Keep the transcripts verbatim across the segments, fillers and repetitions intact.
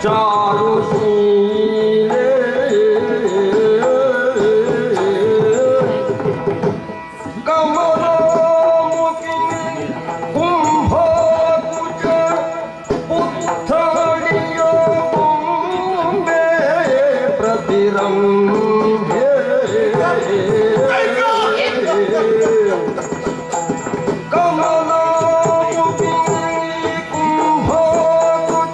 ಚಾರುಶೀಲೆ ಕಮಲಮುಖಿ ಕುಂಭಕುಚ ಪುತ್ಥಳಿಯ ಬೊಂಬೆ ಪ್ರತಿರಂಭೆ ಕಮಲಮುಖಿ ಕುಂಭಕುಚ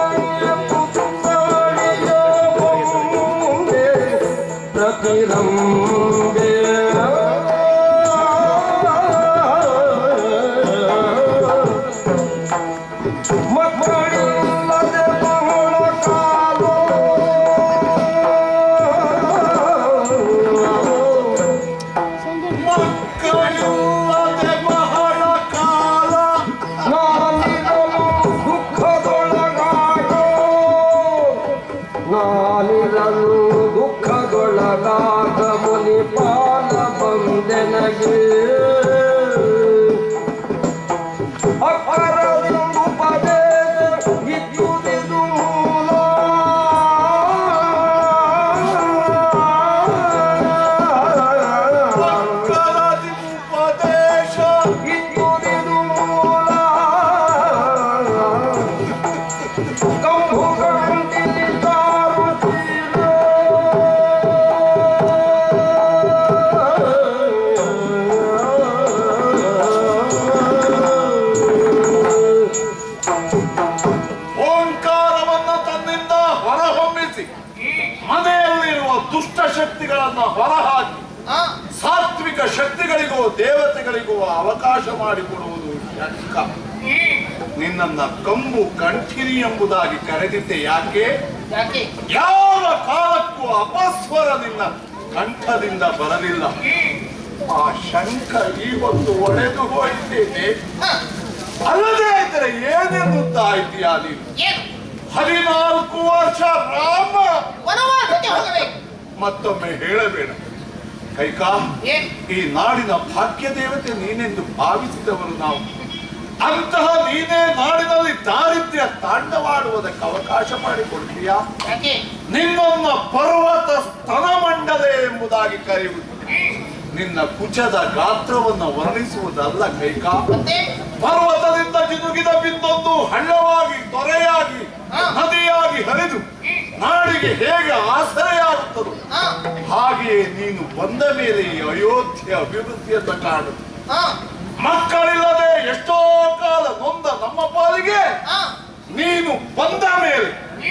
ಪುತ್ಥಳಿಯ ಬೊಂಬೆ ಪ್ರತಿರಂಭೆ ಮಕ್ಕಳಿಲ್ಲದೆ ಬಹಳ ಕಾಲ ಮಕ್ಕಳಿಲ್ಲದೆ ಬಹಳ ಕಾಲ ನಾನಿರಲು ದುಃಖದೊಳಗಾಗೋ ನಾನಿರಲು ದುಃಖದೊಳಗಾಗ ಮುನಿಪಾಲ ಬಂದೆನಗೆ ಅಕ್ಕರದಿಂದು ಪದೇ ಇದ್ದುದಿದು ಮೂಲ ಮಕ್ಕಳದಿ ಉಪದೇಶ ಇದ್ದುದಿದು ಮೂಲ ಕಂಬುಗಂಟಿನಿ ಚಾರುಶೀಲ ಓಂಕಾರವನ್ನ ತನ್ನಿಂದ ಹೊರಹೊಮ್ಮಿಸಿ ಮನೆಯಲ್ಲಿರುವ ದುಷ್ಟ ಶಕ್ತಿಗಳನ್ನ ಹೊರಹಾಕಿ ಸಾತ್ವಿಕ ಶಕ್ತಿಗಳಿಗೂ ದೇವತೆಗಳಿಗೂ ಅವಕಾಶ ಮಾಡಿಕೊಡುವುದು ಶಂಕ. ನಿನ್ನನ್ನ ಕಂಬು ಕಂಠಿನಿ ಎಂಬುದಾಗಿ ಕರೆದಿದ್ದೆ ಯಾಕೆ? ಯಾಕೆ? ಯಾವ ಕಾಲಕ್ಕೂ ಅಪಸ್ವರ ನಿನ್ನ ಕಂಠದಿಂದ ಬರಲಿಲ್ಲ. ಆ ಶಂಕ ಇವತ್ತು ಒಡೆದು ಹೋಯಿದ್ದೇನೆ. ಅಲ್ಲದೆ ಇದ್ರೆ ಏನೆನ್ನುತ್ತಾ ಇದ್ದೀಯಾ ನೀನು? ಏನು? ಹದಿನಾಲ್ಕು ವರ್ಷ ರಾಮ ವನವಾಸಕ್ಕೆ ಹೋಗಬೇಕು. ಮತ್ತೊಮ್ಮೆ ಹೇಳಬೇಡ ಕೈಕಾ. ಏನು? ಈ ನಾಡಿನ ಭಾಗ್ಯ ದೇವತೆ ನೀನೆಂದು ಭಾವಿಸಿದವರು ನಾವು. ಅಂತಹ ನೀನೇ ನಾಡಿನಲ್ಲಿ ದಾರಿದ್ರ್ಯ ತಾಂಡವಾಡುವುದಕ್ಕೆ ಅವಕಾಶ ಮಾಡಿಕೊಡ್ತೀಯಾ? ಯಾಕೆ? ನಿನ್ನನ್ನ ಪರ್ವತ ಸ್ತನಮಂಡಲೆ ಎಂಬುದಾಗಿ ಕರೆಯುವುದು. ನಿನ್ನ ಕುಚದ ಗಾತ್ರವನ್ನು ವರ್ಣಿಸುವುದಲ್ಲ ಕೈಕಾ. ಮತ್ತೆ? ಪರ್ವತದಿಂದ ಜಿನುಗಿದ ಬಿಂದೊಂದು ಹಳ್ಳವಾಗಿ ತೊರೆಯಾಗಿ ಹಾ. ನದಿಯಾಗಿ ಹರಿದು ನಾಡಿಗೆ ಹೇಗೆ ಆಸರೆಯಾಗುತ್ತದೋ ಹಾ. ಹಾಗೆಯೇ ನೀನು ಬಂದ ಮೇಲೆ ಈ ಅಯೋಧ್ಯೆ ಅಭಿವೃದ್ಧಿಯನ್ನ ಕಾಣುದು. ಹಾ. ಮಕ್ಕಳಿಲ್ಲದೆ ಎಷ್ಟೋ ಕಾಲ ನೊಂದ ನಮ್ಮ ಪಾಲಿಗೆ ಹಾ. ನೀನು ಬಂದ ಮೇಲೆ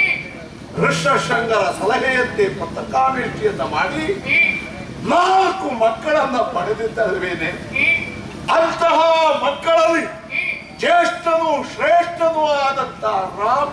ಋಷಶೃಂಗರ ಸಲಹೆಯಂತೆ ಪತ್ರಕಾಮೇಷ್ಟಿಯನ್ನ ಮಾಡಿ ನಾಲ್ಕು ಮಕ್ಕಳನ್ನ ಪಡೆದಿದ್ದಲ್ವೇನೆ. ಅಂತಹ ಮಕ್ಕಳಲ್ಲಿ ಜ್ಯೇಷ್ಠನು ಶ್ರೇಷ್ಠನೂ ಆದಂತ ರಾಮ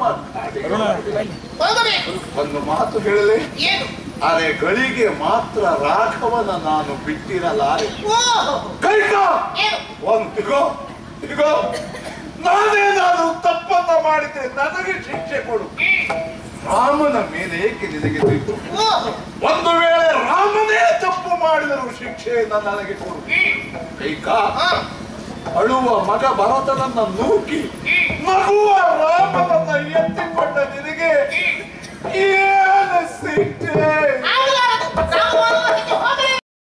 ಹೋಗಬೇಕು. ಒಂದು ಮಾತು ಹೇಳಲಿ. ಏನು? ಅರೆ ಗಳಿಗೆ ಮಾತ್ರ ರಾಘವನ ನಾನು ಬಿಟ್ಟಿರಲಾರೆ. ಓ! ಕೈಕ ಏನು? ಒಂದಿಗೋ ಇಗೋ ನಾನೇನಾದ್ರೂ ತಪ್ಪನ್ನ ಮಾಡಿದ್ರೆ ನನಗೆ ಶಿಕ್ಷೆ ಕೊಡು. ರಾಮನ ಮೇಲೆ ಏಕೆ ನಿನಗೆ ಸಿಟ್ಟು? ಓ! ಒಂದು ವೇಳೆ ರಾಮನೇ ತಪ್ಪು ಮಾಡಿದರೂ ಶಿಕ್ಷೆಯನ್ನ ನನಗೆ ಕೊಡು. ಕೈಕ ಹಾ. ಅಳುವ ಮಗ ಭರತನನ್ನ ನೂಕಿ ನಗುವ ರಾಮನನ್ನ ಎತ್ತಿಕೊಂಡ ನಿನಗೆ ಏನು ಸಿಟ್ಟೆ?